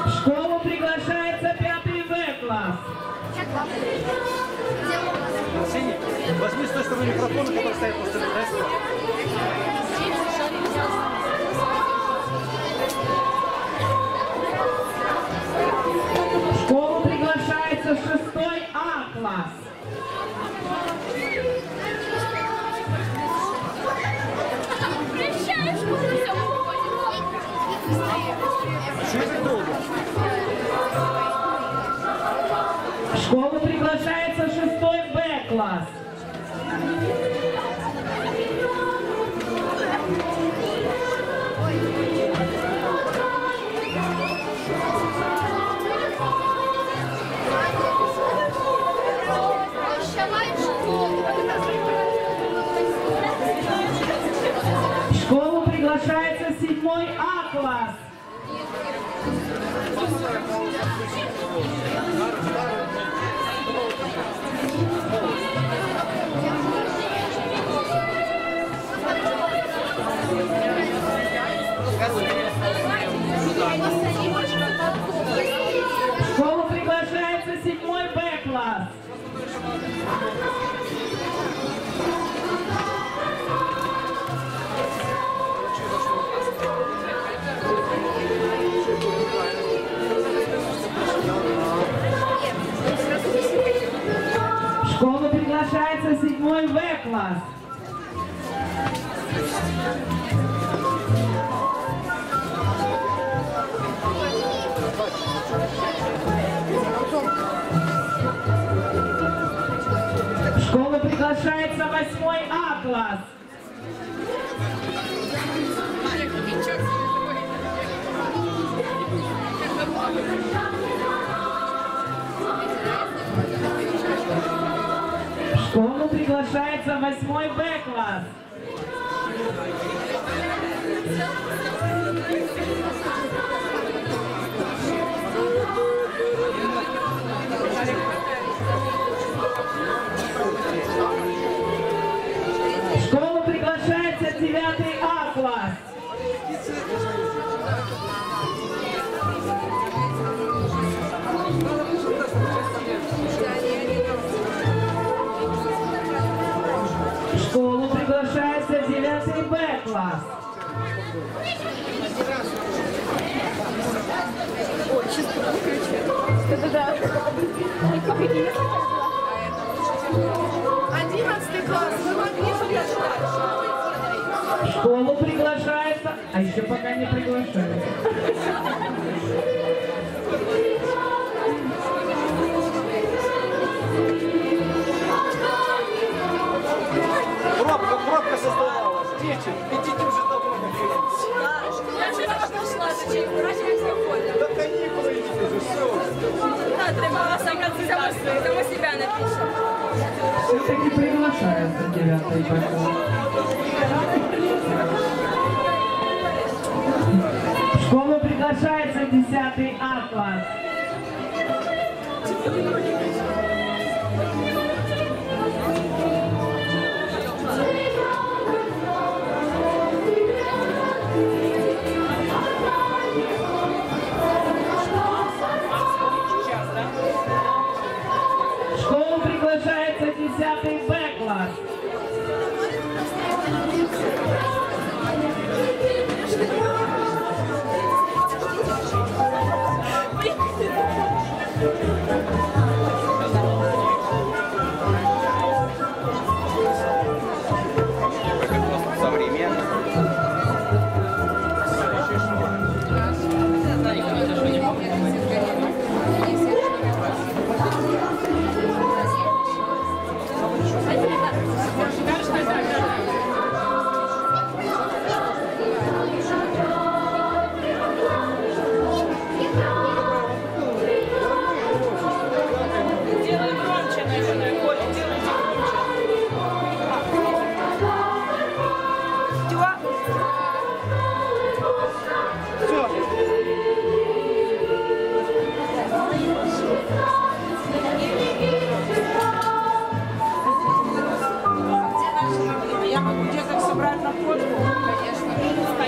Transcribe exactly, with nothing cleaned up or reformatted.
В школу приглашается пятый В класс. Возьми с той стороны микрофон, который стоит после этого. В школу приглашается шестой А класс. В школу приглашается шестой Б класс. В школу приглашается седьмой А класс. В школу приглашается седьмой Б класс. В школу приглашается седьмой В класс. В школу приглашается восьмой А класс. В школу приглашается восьмой Б класс. В школу приглашается девятый А класс. В школу приглашается девятый Б класс. Одиннадцатый класс, вы могли подождать? В школу приглашается, а еще пока не приглашают. Пробка, пробка создавалась. Дети, идите уже домой. Я вже нашла, зачем? Раньше все ходят. Да каникулы идите уже, все. Да, треба само, само себя напишем. Все-таки приглашается девятый Б класс. В школу приглашается десятый А класс. В школу приглашается десятый Б класс. Я могу деток собрать на фотку, конечно.